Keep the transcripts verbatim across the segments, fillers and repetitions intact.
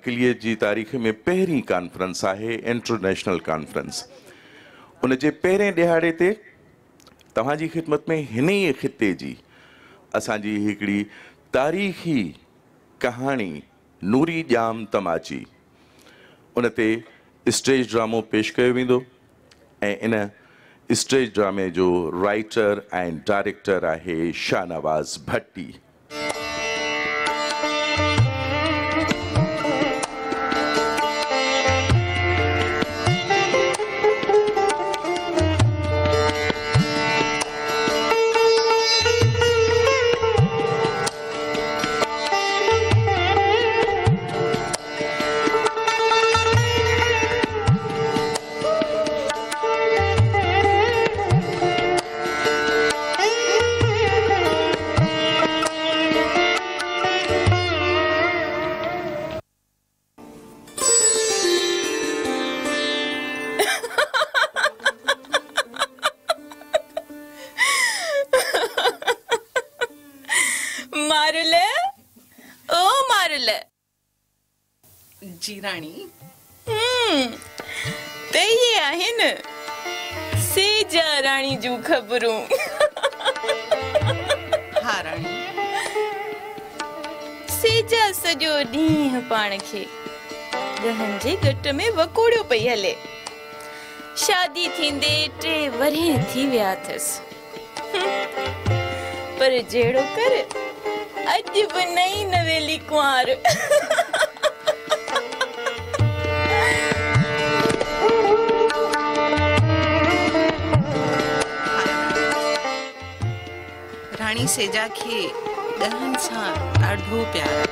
मकिलीअ जी तारीख़ में पहिरीं कॉन्फ्रेंस आहे, इंटरनेशनल कॉन्फ्रेंस। उन जे पहिरें ॾिहाड़े ते तव्हांजी ख़िदमत में हिन ई ख़िते जी असांजी हिकिड़ी तारीख़ी कहाणी नूरी जाम तमाची उन ते स्टेज ड्रामो पेश कयो वेंदो ऐं इन स्टेज ड्रामे जो राइटर ऐं डायरेक्टर आहे शाहनवाज़ भट्टी। जी रानी हम्म ते ये आहे न सेजा रानी जूं ख़बरूं। हा रानी सेजा सॼो ॾींहुं पाण खे गहन जे घट में वकोड़ियो पई हले। शादी थींदे टे वरे थी विया अथसि पर जहिड़ो कर अॼु बि नई नवेली कुंवार। रानी सेजा खे ॾहनि सां ॾाढो प्यार।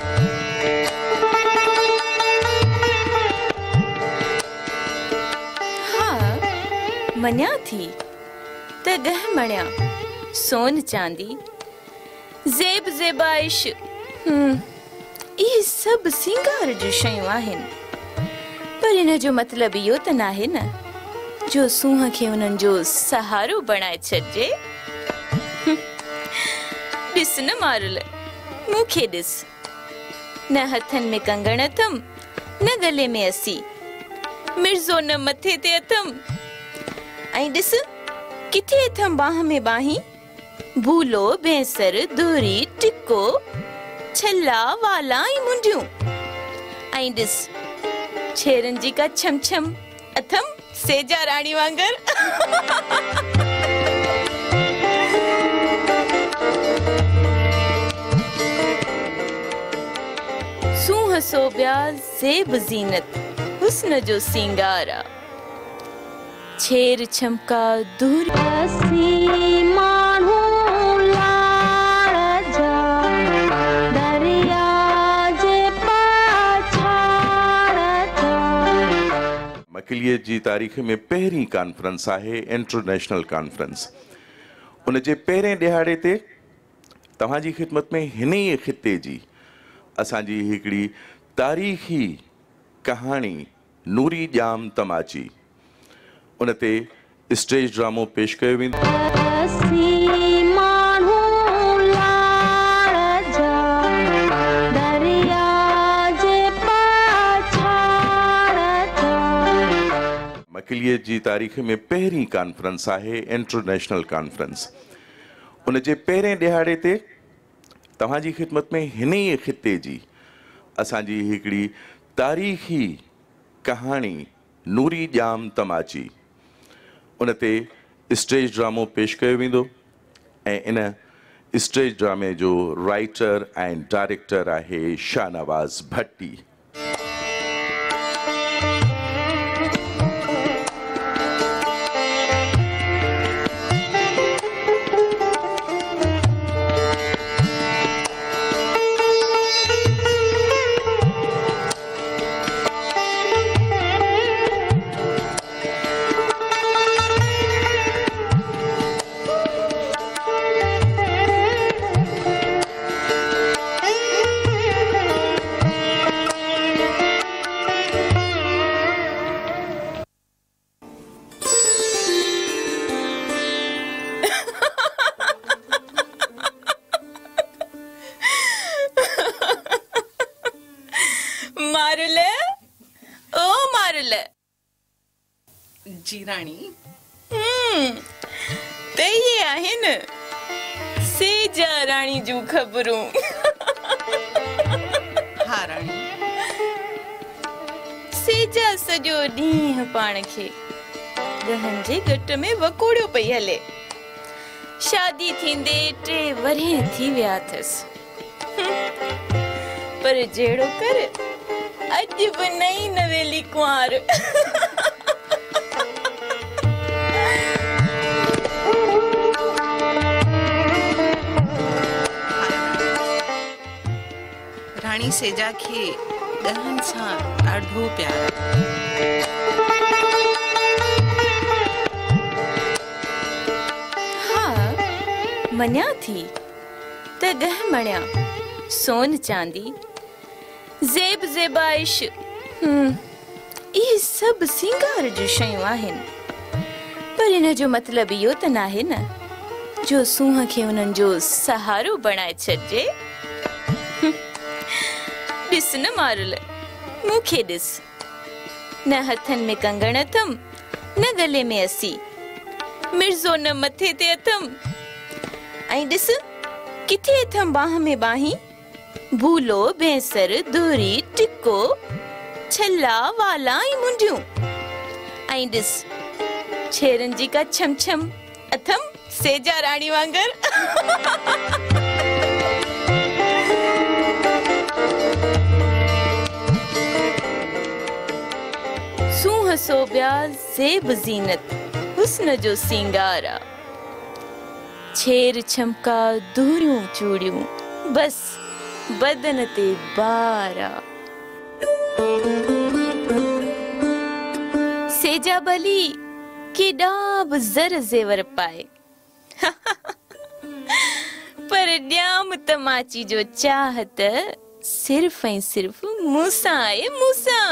हाँ मञा थी त ॾह मणिया सोन चांदी ज़ेब ज़ेबाइश इहे सभु सिंगार जूं शयूं आहिनि पर इन जो मतिलबु इहो त नाहे न जो सूंह खे उन्हनि जो सहारो बणाए छॾिजे। ॾिस न मारुल मूंखे ॾिस न हथनि में कंगण अथम न गले में असी मिर्ज़ो न मथे ते अथम ऐं ॾिस किथे अथम बाह में बाही भूलो भैंसर धूरी टिको छला वाला ऐं मुंडियूं ऐं ॾिस छेरनि जी का छम छम अथम सेजा रानी वांगर। सूंह सोबिया ज़ेब ज़ीनत हुस्न जो सिंगारा छेर छमका दूर असी माण्हू लाड़ जा दरिया जे पाछाड़ जा। मकिलीअ जी तारीख़ में पहिरीं कॉन्फ्रेंस आहे, इंटरनेशनल कॉन्फ्रेंस। उन जे पहिरें ॾिहाड़े ते तव्हांजी ख़िदमत में हिन ई ख़िते जी असांजी हिकिड़ी तारीख़ी कहाणी नूरी जाम तमाची उन ते स्टेज ड्रामो पेश कयो वेंदो। असी माण्हू लाड़ जा दरिया जे पाछाड़ जा। मकिलीअ जी तारीख़ में पहिरीं कॉन्फ्रेंस आहे, इंटरनेशनल कॉन्फ्रेंस। उन जे पहिरें ॾिहाड़े ते तव्हांजी ख़िदमत में हिन ई ख़िते जी असांजी हिकिड़ी तारीख़ी कहाणी नूरी जाम तमाची उन ते स्टेज ड्रामो पेश कयो वेंदो ऐं इन स्टेज ड्रामे जो राइटर ऐं डायरेक्टर आहे शाहनवाज़ भट्टी। जी राणी। हम्म त ये आहे न सेजा राणी जूं ख़बरूं। हाँ राणी। सेजा सॼो ॾींहुं पाण खे गहन जे घट में वकोड़ियो पई हले। शादी थींदे टे वरे थी विया अथसि, पर जहिड़ो कर अॼु बि नई नवेली कुंवार। राणी सेजा खे ॻहन सां ॾाढो प्यार। हाँ मञा थी त ॻह मणिया सोन चांदी ज़ेब ज़ेबाइश हम्म इहे सभु सिंगार जूं शयूं आहिनि, पर इन जो मतिलबु इहो त नाहे न जो सूंहं खे उन्हनि जो सहारो बणाए छॾिजे। ॾिस न मारुल, मूंखे ॾिस, न हथनि में कंगण अथमि न गले में असी, मिर्ज़ो न मथे ते अथमि, ऐं ॾिस किथे अथमि बाह में बाही, भूलो भैंसर धूरी टिको छला वाला ऐं मुंडियूं, ऐं ॾिस छेरनि जी का छम छम अथमि सेजा राणी वांगर। सूंह सोबिया ज़ेब ज़ीनत हुस्न जो सिंगारा, छेर छमका दूरियूं चूड़ियूं बस बदन ते बारा। सेजा भली केॾा बि ज़र ज़ेवर पाए, पर ॼाम तमाची जो चाहत सिर्फ़ ऐं सिर्फ़ मूंसां आहे, मूंसां।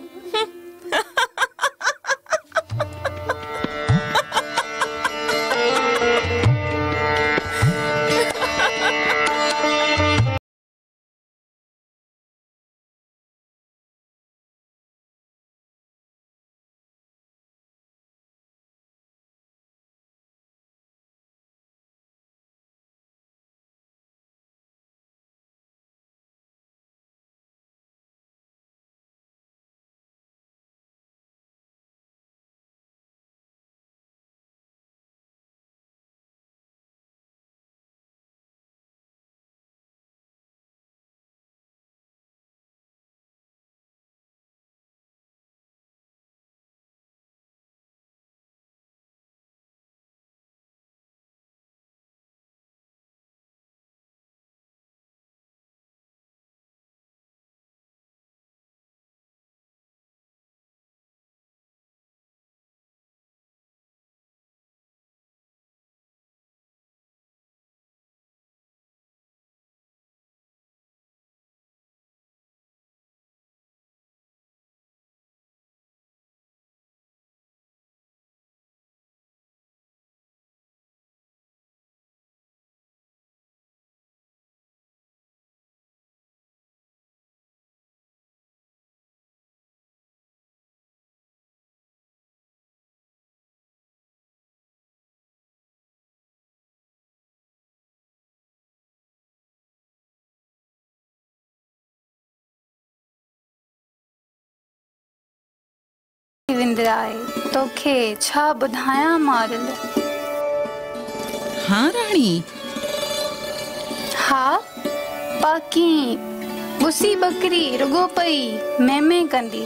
विंदराए तोखे छा ॿुधायां मारुल। हाँ राणी। हाँ बाकी बुसी बकरी रुगो पई मैं मैं कंदी।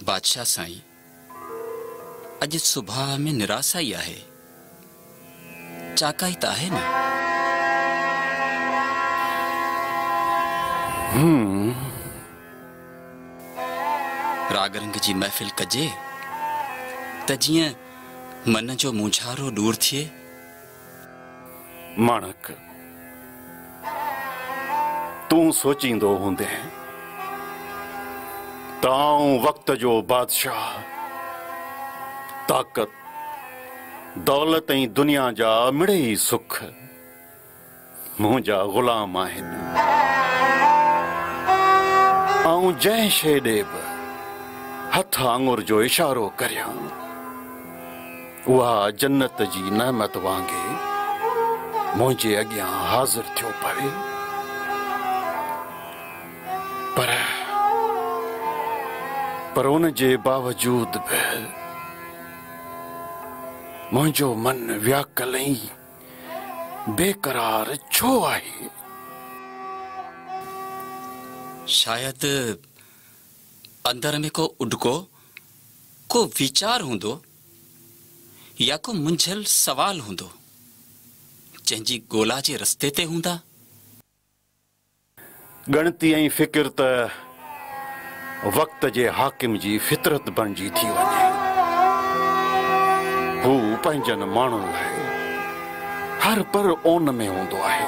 बादशाह साईं, अज सुबह में निराशा ही आहे, चाकाई त आहे न। हम्म राग रंग जी महफ़िल कजे त जीअं मन जो मुंझारो दूर थिए। माणक, तू सोचींदो हूंदे ताऊं वक्त जो बादशाह ताकत दौलत ऐं दुनिया जा मिड़ई सुख मुंहिंजा गुलाम आहिनि। ऐं जंहिं शइ ॾे बि हथ आङुर जो इशारो करियां उहा जन्नत जी नेमत वांगे मुंहिंजे अॻियां हाज़िर थियो पवे। पर पर उन जे बावजूद बि मुंहिंजो मन व्याकुल ऐं बेकरार छो आहे? शायद अंदर में को उडको, को विचार हूंदो या को मुंझल सवाल हूंदो जंहिंजी गोला जे रस्ते ते हूंदा। गणती ऐं फिक्र त वक्त जे हाकिम जी फितरत बणिजी थी वञे। हू पंहिंजनि माण्हुनि लाइ हर पर ओन में हूंदो आहे।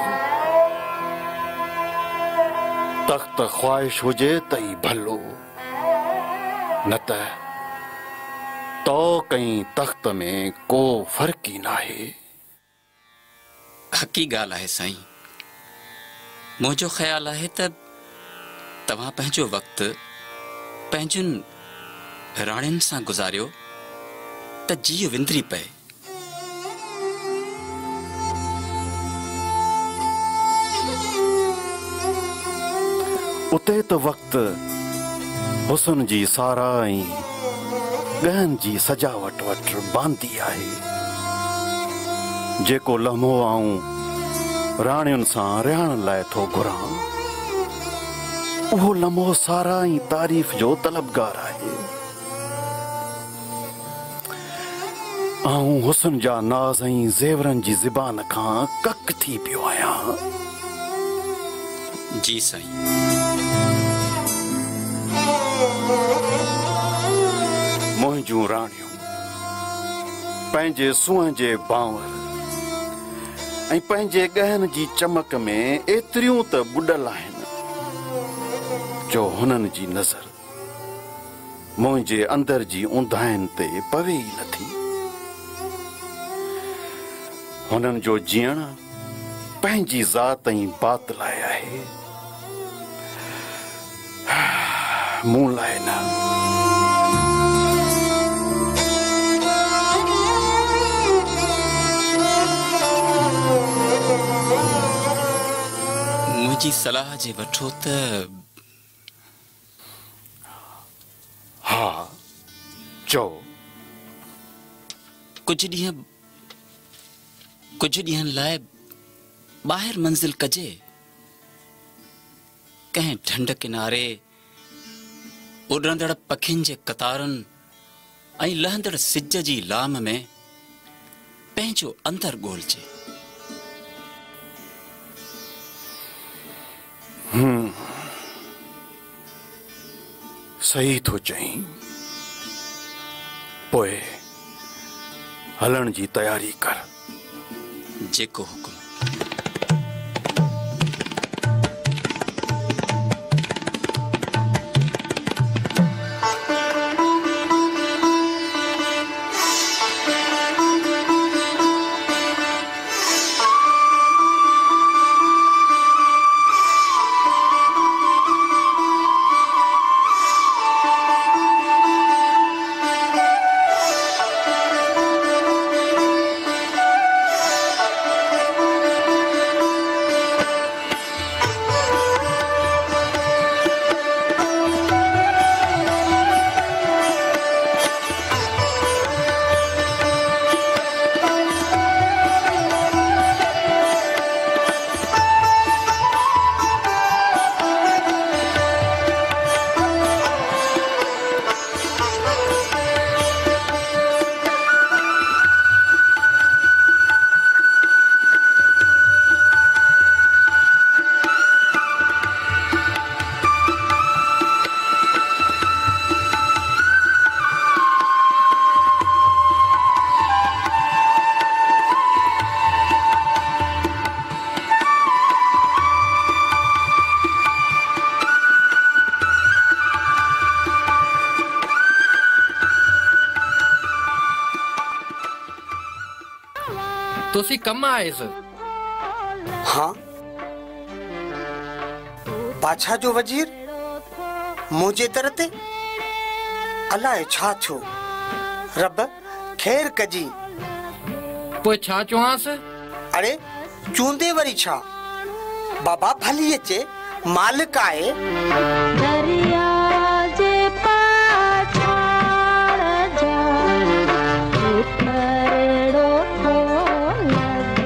तख़्त ख्वाहिश हुजे त ई भलो, न त तो कई तख़्त में को फ़र्क़ ई नाहे। हक़ी ॻाल्हि आहे साईं। मुंहिंजो ख़्यालु आहे त तव्हां पंहिंजो वक़्तु पंहिंजनि राणियुनि सां गुज़ारियो त जीउ विंदरी पए। उते त वक़्तु हुस्न जी सारा ऐं गहन जी सजावट वटि बांदी आहे। जेको लम्हो आऊं राणियुनि सां रिहाइण लाइ थो घुरां, उहो लम्हो सारा ऐं तारीफ़ जो तलबगार आहे। आऊं हुस्न जा नाज़ ऐं ज़ेवरनि जी ज़बान खां कक थी पियो आहियां। जी साईं। मुंहिंजूं राणियूं पंहिंजे सूंहं जे बांवर ऐं पंहिंजे गहन जी चमक में एतिरियूं त बुॾल आहिनि जो हुननि जी नज़र मुंहिंजे अंदर जी ऊंधाइनि ते पवे ई नथी। हुननि जो जीअण पंहिंजी ज़ात ऐं बात लाइ आहे, मूं लाइ न। मुंहिंजी सलाह जे वठो त हा चओ। कुझु ॾींहं कुझु ॾींहंनि लाइ ॿाहिरि मंज़िल कजे। कंहिं ढंढ किनारे उॾंदड़ पखियुनि जे कतारुनि ऐं लहंदड़ सिज जी लाम में पंहिंजो अंदर ॻोल्हिजे। हम्म सही थो चईं। पोइ हलण जी तयारी कर। जेको हुकुम। तुसी कम आयस? हाँ, बादशाह जो वजीर मुझे तरते अलाए छा थियो। रब खैर कजी। पोइ छा चवांस? अरे चूंदे वरी छा, बाबा भली अचे, मालिक आए। दरिया जे पाछाड़ जा उतरड़ो थो लगे।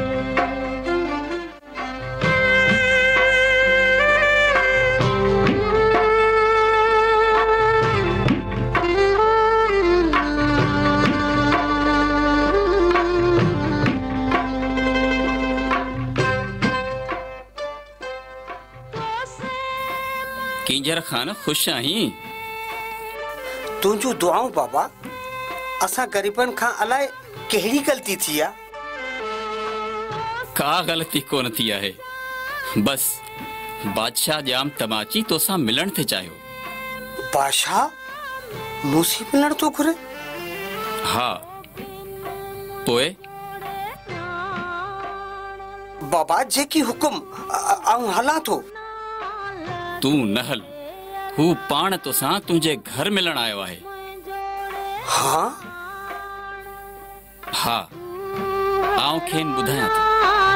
किंजर खान खुश आहीं? तुझू दुआऊं बाबा, असा गरीबन खां अलाए कहिड़ी गलती थी आ। का गलती कोन थी आहे, बस बादशाह जाम तमाची तोसां मिलण थे चाहियो। बादशाह मूंसी मिलण तो घुरे? हाँ, पोए बाबा जेकी हुकुम आऊं हलां थो। तू न हल, हू पाण तोसां तुंहिंजे घर मिलण आयो आहे। हाँ हाँ, आऊं खेन ॿुधायां थो।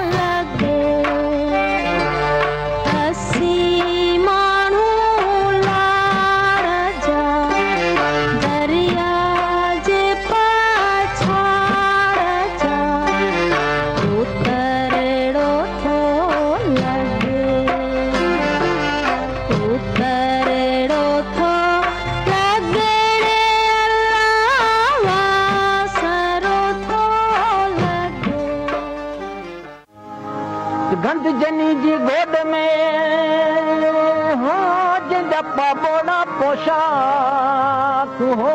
गंद जनी जी गोद में हो जिंदा पाबोड़ा पोशाक हो।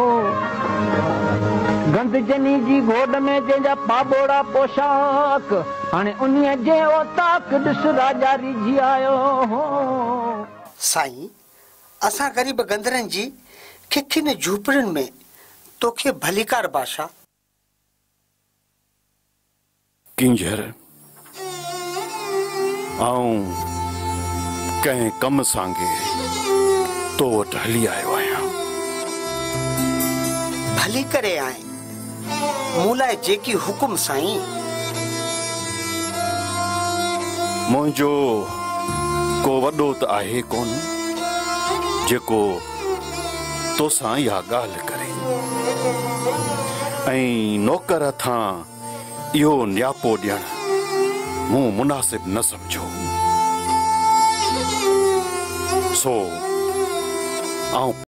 गंद जनी जी गोद में जिंदा पाबोड़ा पोशाक, हाणे उन्हीअ जे ओताक ॾिस राजा रिझी आयो हो। साईं, असा गरीब गंदरन जी खिखिन झूपड़िन में तोखे भलीकार बादशाह। किंजर आऊं कंहिं कम सांगे तो वटि हली आयो आहियां। भली करे आए, मूं लाइ जेकी हुकुम साईं। मुंहिंजो को वॾो त आहे कोन जेको तोसां इहा ॻाल्हि करे, ऐं नौकर हथां इहो न्यापो ॾियणु मूं मुनासिब न समझो। सो आऊं